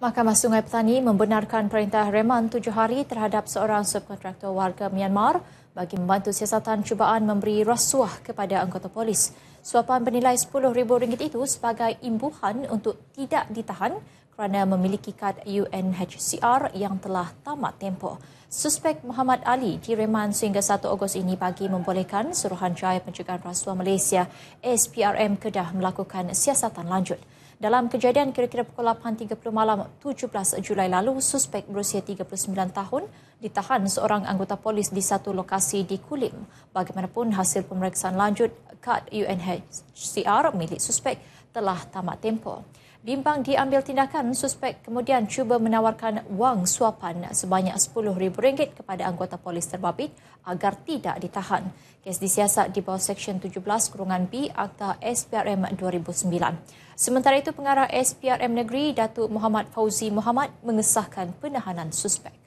Mahkamah Sungai Petani membenarkan perintah reman 7 hari terhadap seorang subkontraktor warga Myanmar bagi membantu siasatan cubaan memberi rasuah kepada anggota polis. Suapan bernilai RM10,000 itu sebagai imbuhan untuk tidak ditahan kerana memiliki kad UNHCR yang telah tamat tempoh. Suspek Muhammad Ali direman sehingga 1 Ogos ini bagi membolehkan Suruhanjaya Pencegahan Rasuah Malaysia SPRM Kedah melakukan siasatan lanjut. Dalam kejadian kira-kira pukul 8.30 malam 17 Julai lalu, suspek berusia 39 tahun ditahan seorang anggota polis di satu lokasi di Kulim. Bagaimanapun, hasil pemeriksaan lanjut kad UNHCR milik suspek telah tamat tempoh. Bimbang diambil tindakan, suspek kemudian cuba menawarkan wang suapan sebanyak RM10,000 kepada anggota polis terbabit agar tidak ditahan. Kes disiasat di bawah Seksyen 17-B Akta SPRM 2009. Sementara itu, Pengarah SPRM Negeri Datuk Muhammad Fauzi Muhammad mengesahkan penahanan suspek.